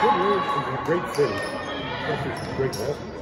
Fort Worth is a great city, especially some great restaurants.